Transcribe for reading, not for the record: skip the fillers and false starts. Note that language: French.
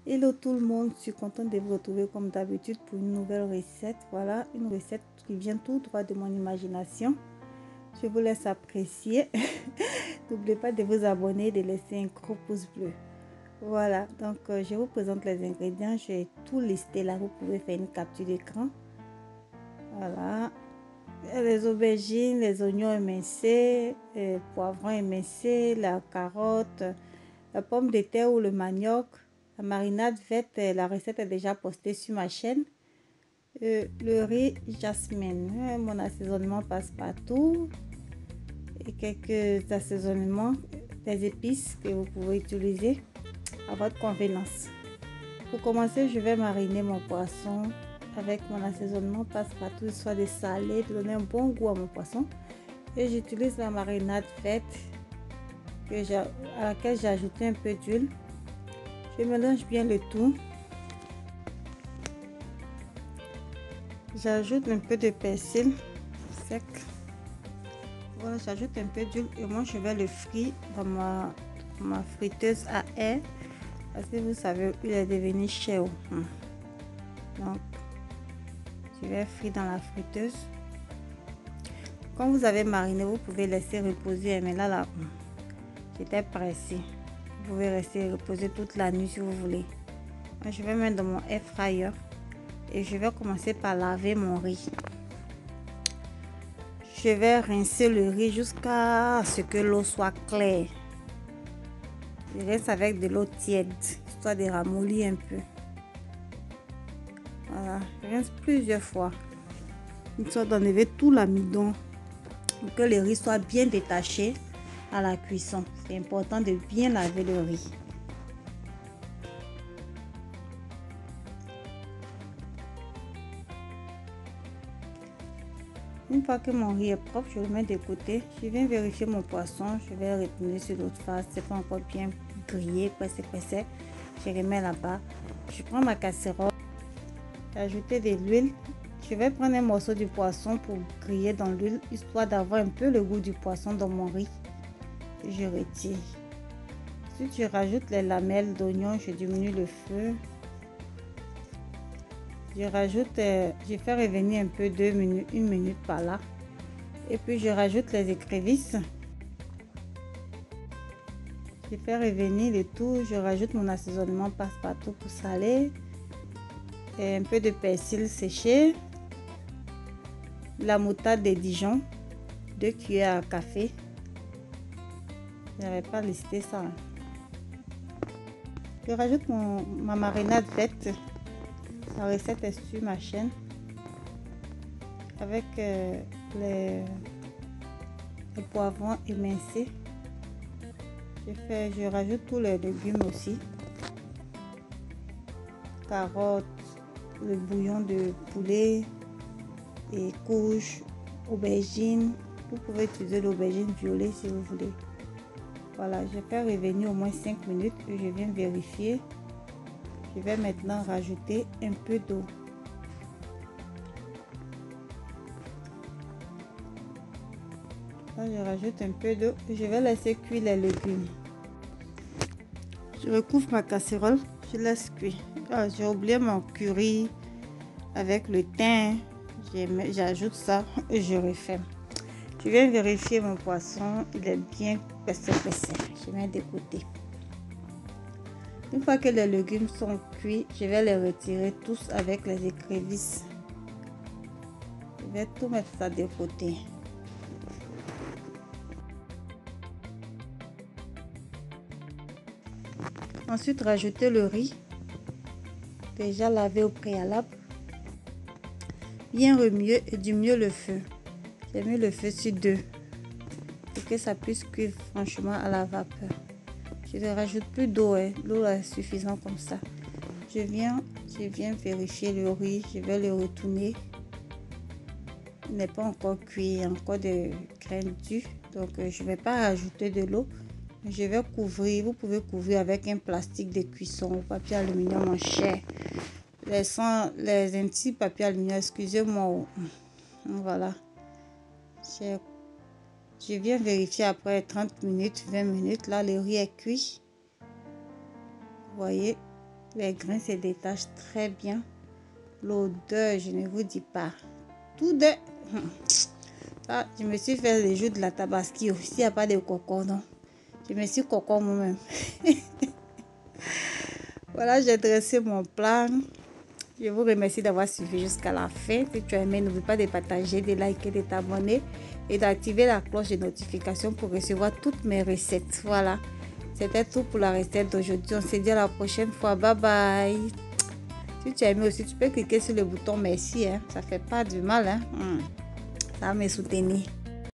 Hello tout le monde, je suis contente de vous retrouver comme d'habitude pour une nouvelle recette. Voilà, une recette qui vient tout droit de mon imagination. Je vous laisse apprécier. N'oubliez pas de vous abonner et de laisser un gros pouce bleu. Voilà, donc je vous présente les ingrédients. J'ai tout listé là, vous pouvez faire une capture d'écran. Voilà, les aubergines, les oignons émincés, les poivrons émincés, la carotte, la pomme de terre ou le manioc. La marinade faite, la recette est déjà postée sur ma chaîne. Le riz jasmine, mon assaisonnement passe partout et quelques assaisonnements, des épices que vous pouvez utiliser à votre convenance. Pour commencer, je vais mariner mon poisson avec mon assaisonnement passe partout, soit de salé, de donner un bon goût à mon poisson. Et j'utilise la marinade faite à laquelle j'ai ajouté un peu d'huile. Je mélange bien le tout. J'ajoute un peu de persil sec. Voilà, j'ajoute un peu d'huile et moi je vais le frire dans ma friteuse à air parce que vous savez, il est devenu cher. Donc, je vais frire dans la friteuse. Quand vous avez mariné, vous pouvez laisser reposer. Mais là, j'étais pressée. Vous pouvez rester reposer toute la nuit si vous voulez. Moi, je vais mettre dans mon air fryer et je vais commencer par laver mon riz. Je vais rincer le riz jusqu'à ce que l'eau soit claire. Je rince avec de l'eau tiède, histoire de ramollir un peu. Voilà, je rince plusieurs fois, histoire d'enlever tout l'amidon, pour que le riz soit bien détaché à la cuisson. C'est important de bien laver le riz. Une fois que mon riz est propre, je le mets de côté. Je viens vérifier mon poisson. Je vais retourner sur l'autre face. C'est pas encore bien grillé, pressé. Je remets là-bas. Je prends ma casserole. J'ai ajouté de l'huile. Je vais prendre un morceau du poisson pour griller dans l'huile, histoire d'avoir un peu le goût du poisson dans mon riz. Je retire. Ensuite, je rajoute les lamelles d'oignon. Je diminue le feu. Je fais revenir un peu 2 minutes, 1 minute par là. Et puis je rajoute les écrevisses. Je fais revenir le tout. Je rajoute mon assaisonnement passe-partout pour saler. Et un peu de persil séché. La moutarde de Dijon. 2 cuillères à café. Je n'avais pas listé ça. Je rajoute ma marinade faite. La recette est sur ma chaîne. Avec les poivrons émincés. Je rajoute tous les légumes aussi. Carottes, le bouillon de poulet et courges, aubergines. Vous pouvez utiliser l'aubergine violet si vous voulez. Voilà, je fais revenir au moins 5 minutes et je viens vérifier. Je vais maintenant rajouter un peu d'eau. Là, je rajoute un peu d'eau et je vais laisser cuire les légumes. Je recouvre ma casserole, je laisse cuire. Ah, j'ai oublié mon curry avec le thym. J'ajoute ça et je referme. Je viens vérifier mon poisson, il est bien pressé. Je mets de côté. Une fois que les légumes sont cuits, je vais les retirer tous avec les écrevisses. Je vais tout mettre ça de côté. Ensuite, rajouter le riz, déjà lavé au préalable. Bien remuer et diminuer le feu. J'ai mis le feu sur 2 pour que ça puisse cuire franchement à la vapeur. Je ne rajoute plus d'eau, l'eau est suffisante comme ça. Je viens vérifier le riz, je vais le retourner. Il n'est pas encore cuit, il y a encore des graines dures, donc je ne vais pas rajouter de l'eau. Je vais couvrir, vous pouvez couvrir avec un plastique de cuisson ou papier aluminium en chair. Les intimes papier aluminium, excusez-moi. Voilà. Je viens vérifier après 30 minutes, 20 minutes. Là, le riz est cuit. Vous voyez, Les grains se détachent très bien. L'odeur, je ne vous dis pas. Tout de... Ah, je me suis fait les jours de la tabaski. S'il n'y a pas de coco, non. Je me suis coco moi-même. Voilà, j'ai dressé mon plat. Je vous remercie d'avoir suivi jusqu'à la fin. Si tu as aimé, n'oublie pas de partager, de liker, de t'abonner et d'activer la cloche de notification pour recevoir toutes mes recettes. Voilà, c'était tout pour la recette d'aujourd'hui. On se dit à la prochaine fois. Bye bye. Si tu as aimé aussi, tu peux cliquer sur le bouton merci. Ça fait pas du mal. Ça va me soutenir.